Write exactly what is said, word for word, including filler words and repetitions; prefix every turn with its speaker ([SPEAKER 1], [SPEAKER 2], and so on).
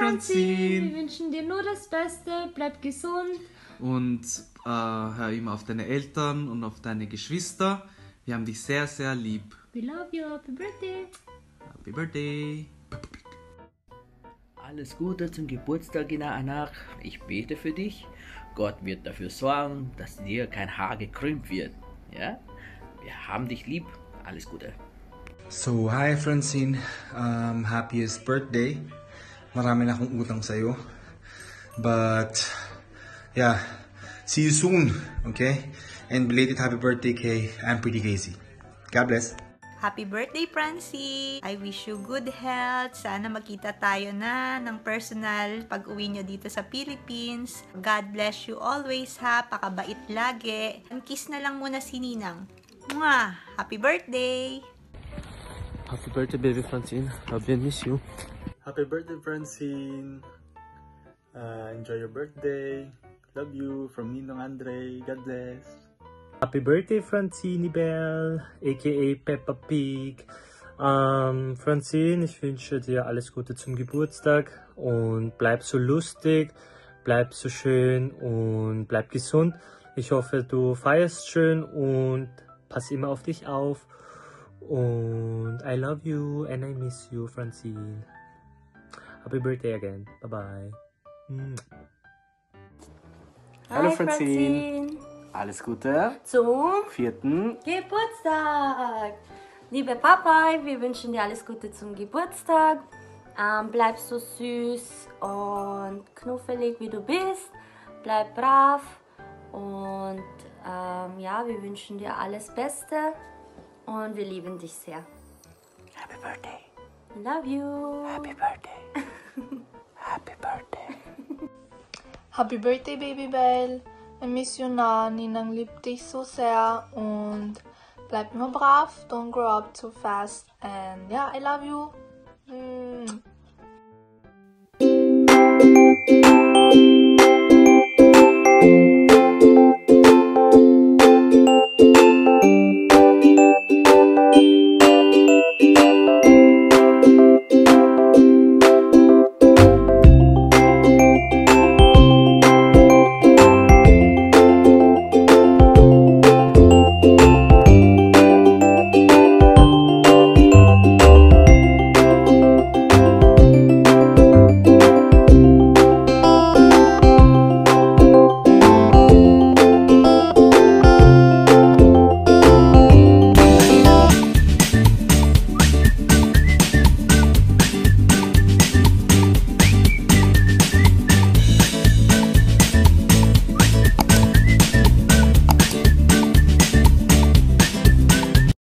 [SPEAKER 1] Francine.
[SPEAKER 2] Wir wünschen dir nur das Beste, bleib gesund.
[SPEAKER 1] Und äh, hör immer auf deine Eltern und auf deine Geschwister. Wir haben dich sehr, sehr lieb.
[SPEAKER 2] We love you, happy birthday.
[SPEAKER 1] Happy Birthday.
[SPEAKER 3] Alles Gute zum Geburtstag, Ina Anak. Ich bete für dich. Gott wird dafür sorgen, dass dir kein Haar gekrümmt wird. Ja? Wir haben dich lieb. Alles Gute.
[SPEAKER 4] So, hi Francine. Um, happiest birthday. Marami na akong utang sa'yo. But, yeah. See you soon, okay? And belated happy birthday kay I'm Pretty Casey. God bless.
[SPEAKER 5] Happy birthday, Francie! I wish you good health. Sana magkita tayo na ng personal pag-uwi nyo dito sa Philippines. God bless you always, ha. Pakabait lagi. Kiss na lang muna si Ninang. Mwah! Happy birthday!
[SPEAKER 6] Happy birthday, baby Francine. Love you and miss you.
[SPEAKER 7] Happy birthday, Francine. Uh, enjoy your birthday. Love you from Ninong Andre. God bless.
[SPEAKER 8] Happy birthday, Francine Bell, aka Peppa Pig. Ähm, Francine, ich wünsche dir alles Gute zum Geburtstag und bleib so lustig, bleib so schön und bleib gesund. Ich hoffe, du feierst schön und pass immer auf dich auf. Und I love you and I miss you, Francine. Happy birthday again. Bye bye. Mm.
[SPEAKER 6] Hallo Francine. Francine. Alles Gute
[SPEAKER 9] zum
[SPEAKER 6] vierten
[SPEAKER 9] Geburtstag. Liebe Papa, wir wünschen dir alles Gute zum Geburtstag. Ähm, bleib so süß und knuffelig wie du bist. Bleib brav und ähm, ja, wir wünschen dir alles Beste und wir lieben dich sehr.
[SPEAKER 3] Happy Birthday.
[SPEAKER 9] Love you.
[SPEAKER 3] Happy Birthday. Happy Birthday.
[SPEAKER 10] Happy Birthday, Baby Belle. I miss you na, Ninang liebt dich so sehr und bleib immer brav, don't grow up too fast and yeah, I love you. Mm.